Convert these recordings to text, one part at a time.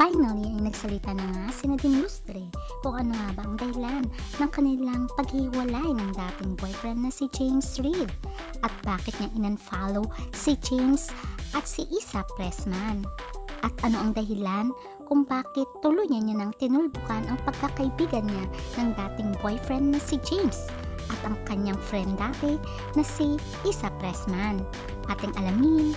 Finally ay nagsalita na nga si Nadine Lustre kung ano nga ba ang dahilan ng kanilang paghiwalay ng dating boyfriend na si James Reid at bakit niya in-unfollow si James at si Isa Pressman. At ano ang dahilan kung bakit tuluyan niya nang tinulbukan ang pagkakaibigan niya ng dating boyfriend na si James at ang kanyang friend dati na si Isa Pressman. Ating alamin.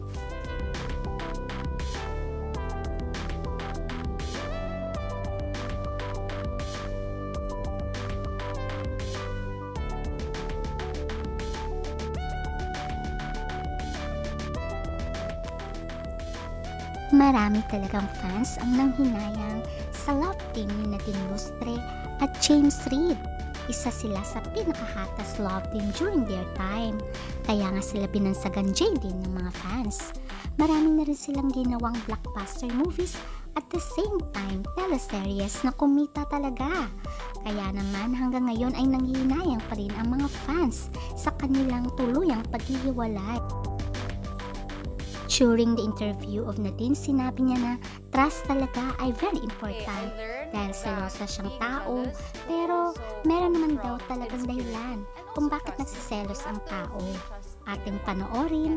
Marami talagang fans ang nanghinayang sa love team ni Nadine Lustre at James Reid. Isa sila sa pinakahatas love team during their time. Kaya nga sila binansagan JD ng mga fans. Marami na rin silang ginawang blockbuster movies at the same time teleseries na kumita talaga. Kaya naman hanggang ngayon ay nanghihinayang pa rin ang mga fans sa kanilang tuluyang paghihiwalay. During the interview of Nadine, sinabi niya na trust talaga ay very important dahil selosa siyang tao, pero meron naman daw talagang dahilan kung bakit nagsiselos ang tao. Ating panoorin.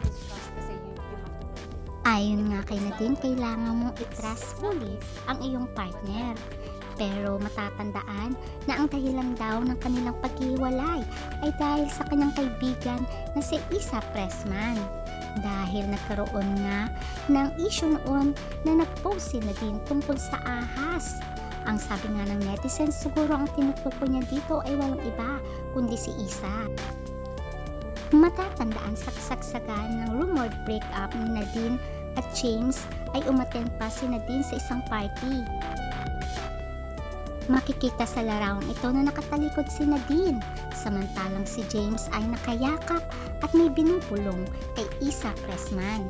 Ayon nga kay Nadine, kailangan mong i-trust fully ang iyong partner. Pero matatandaan na ang dahilan daw ng kanilang paghiwalay ay dahil sa kanyang kaibigan na si Isa Pressman. Dahil nagkaroon nga ng issue noon na nag-post si Nadine tungkol sa ahas. Ang sabi nga ng netizens, siguro ang tinutukoy niya dito ay walang iba kundi si Isa. Matatandaan sa kasagsagan ng rumored breakup ni Nadine at James ay umattend pa si Nadine sa isang party. Makikita sa larawang ito na nakatalikod si Nadine, samantalang si James ay nakayakap at may binubulong kay Isa Pressman.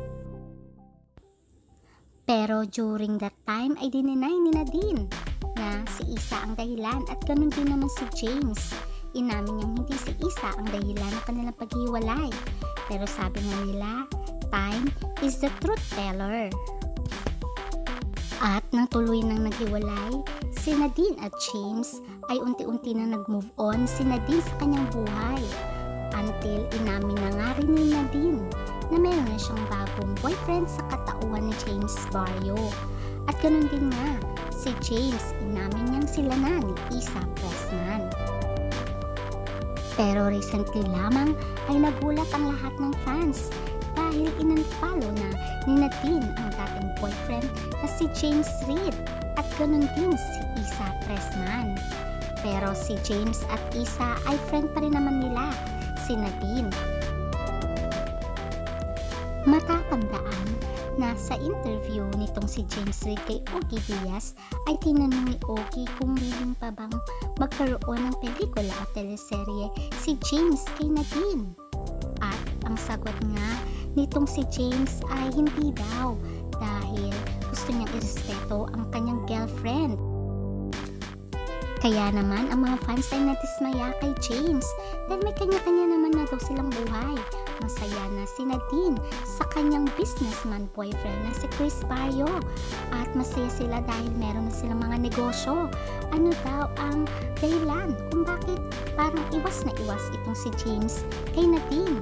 Pero during that time ay dininay ni Nadine na si Isa ang dahilan at ganun din naman si James. Inamin niyang hindi si Isa ang dahilan ng kanilang paghiwalay. Pero sabi nga nila, time is the truth teller. At nang tuloy nang naghiwalay, si Nadine at James ay unti-unti na nag-move on si Nadine sa kanyang buhay. Until inamin na nga rin ni Nadine na meron na siyang bagong boyfriend sa katauhan ni James Barrio. At ganun din nga, si James inamin niyang sila na ni Isa Pressman. Pero recently lamang ay nagulat ang lahat ng fans dahil in-unfollow na ni Nadine ang dating boyfriend na si James Reid at ganun din si Isa Pressman. Pero si James at Isa ay friend pa rin naman nila, si Nadine. Matatandaan na sa interview nitong si James Reid kay Ogie Diaz ay tinanong ni Ogie kung willing pa bang magkaroon ng pelikula o teleserye si James kay Nadine. At ang sagot nga nitong si James ay hindi daw dahil gusto niyang irespeto ang kanyang girlfriend. Kaya naman ang mga fans ay nadismaya kay James dahil may kanya-kanya naman na daw silang buhay. Masaya na si Nadine sa kanyang businessman boyfriend na si Chris Barrio at masaya sila dahil meron na silang mga negosyo. Ano daw ang dahilan kung bakit parang iwas na iwas itong si James kay Nadine?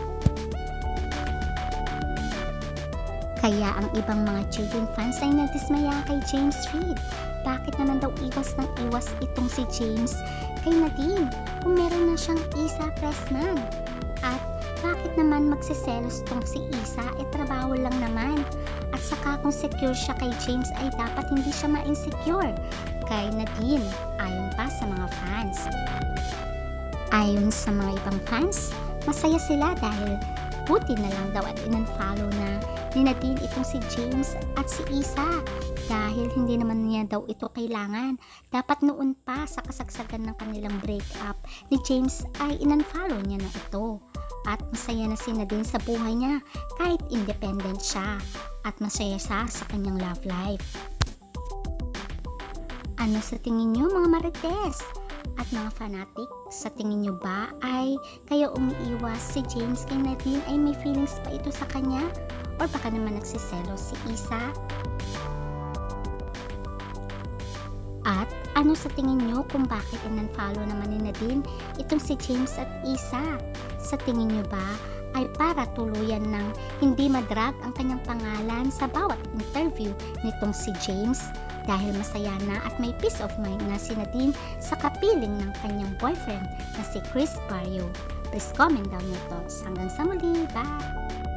Kaya ang ibang mga children fans ay nadismaya kay James Reid. Bakit naman daw iwas ng iwas itong si James kay Nadine kung meron na siyang Isa Pressman? At bakit naman magsiselos tong si Isa? Trabaho lang naman. At saka kung secure siya kay James ay dapat hindi siya ma-insecure kay Nadine, ayon pa sa mga fans. Ayon sa mga ibang fans, masaya sila dahil buti na lang daw at in-unfollow na ni Nadine itong si James at si Isa dahil hindi naman niya daw ito kailangan. Dapat noon pa sa kasagsagan ng kanilang breakup ni James ay in-unfollow niya na ito. At masaya na si Nadine sa buhay niya kahit independent siya at masaya siya sa kanyang love life. Ano sa tingin niyo mga marites? At mga fanatic, sa tingin nyo ba ay kaya umiiwas si James kay Nadine ay may feelings pa ito sa kanya? Or baka naman nagsiselos si Isa? Ano sa tingin nyo kung bakit in-unfollow naman ni Nadine itong si James at Isa? Sa tingin nyo ba ay para tuluyan ng hindi madrag ang kanyang pangalan sa bawat interview nitong si James dahil masaya na at may peace of mind na si Nadine sa kapiling ng kanyang boyfriend na si Chris Barrio? Please comment down your thoughts. Hanggang sa muli, bye!